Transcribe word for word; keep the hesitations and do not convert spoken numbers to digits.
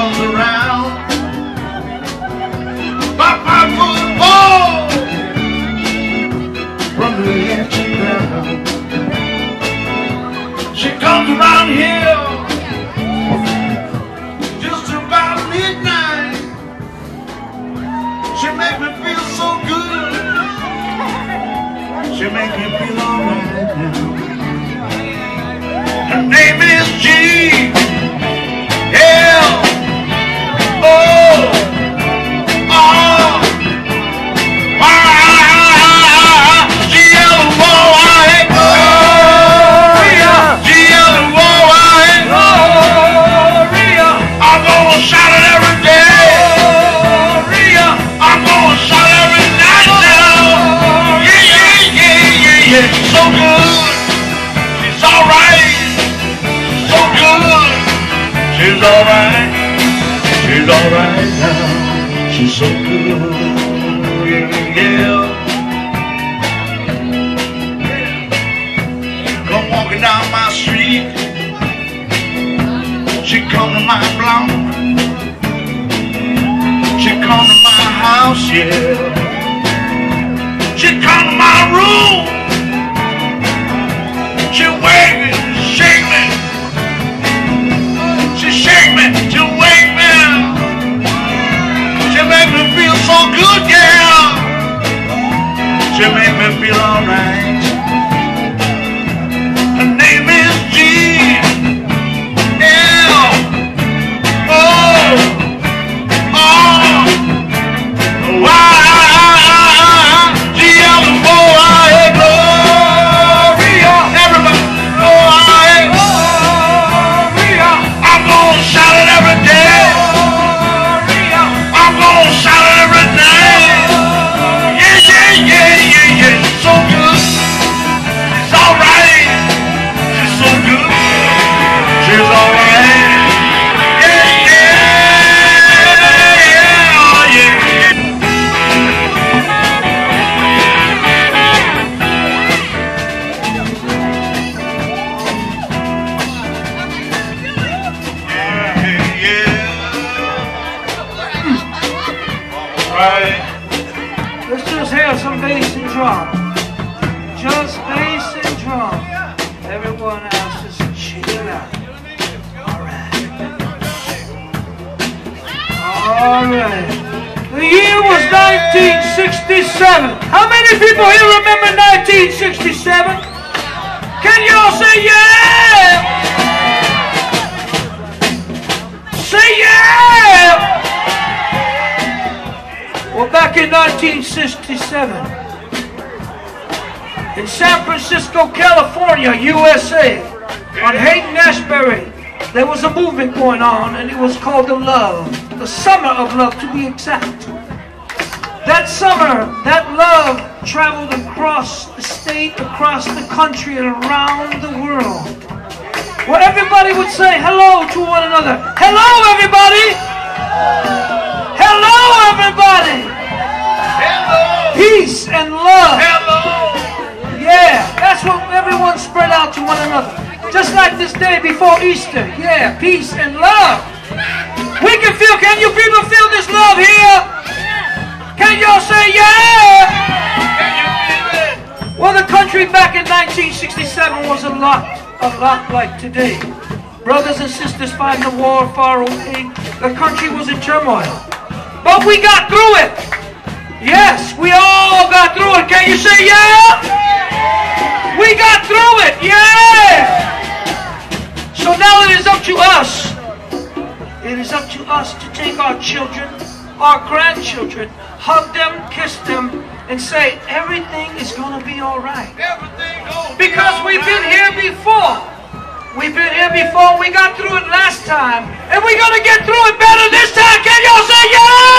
comes around, Papa football from the empty ground. She comes around here just about midnight. She makes me feel so good. She makes me feel alright now. Her name is G L O R Y. G L O R Gloria. G L O R Gloria. I'm gonna shout it every day. Gloria. I'm gonna shout it every night now. Yeah, yeah, yeah, yeah, yeah. She's so good. She's alright. So good. She's alright. She's alright now. She's so good. Yeah. Come walking down my street. She come to my block. She come to my house, yeah. She come to my room. She wake me, shake me. She shake me, she wake me. She make me feel so good, yeah. She make me feel alright. Her name is G L O R Y. G L O R Gloria. Everybody, Gloria. I'm gonna shout it every day. I'm gonna shout it every night. Yeah, yeah, yeah, yeah, yeah. She's so good. She's alright. She's so good. She's alright. Yeah, yeah, yeah, yeah. Yeah, yeah. All right. Let's just have some bass and drum. Just bass and drum. Everyone else just chill out. Alright. Alright. The year was nineteen sixty-seven. How many people here remember nineteen sixty-seven? Can y'all say yeah? Say yeah! Well, back in nineteen sixty-seven, in San Francisco, California, U S A, on Haight-Ashbury, there was a movement going on, and it was called the Love, the Summer of Love, to be exact. That summer, that love traveled across the state, across the country, and around the world, where everybody would say hello to one another. Hello, everybody! Hello, everybody! Hello. Peace and love. Hello. Yeah, that's what everyone spread out to one another. Just like this day before Easter. Yeah, peace and love. We can feel, can you people feel this love here? Can y'all say yeah? Can you feel it? Well, the country back in nineteen sixty-seven was a lot, a lot like today. Brothers and sisters fighting the war far away. The country was in turmoil. But we got through it. Yes, we all got through it. Can you say yeah? We got through it. Yeah. So now it is up to us. It is up to us to take our children, our grandchildren, hug them, kiss them, and say everything is going to be all right. Everything goes. Because we've been here before. We've been here before. We got through it last time. And we're going to get through it better this time. Can y'all say yeah?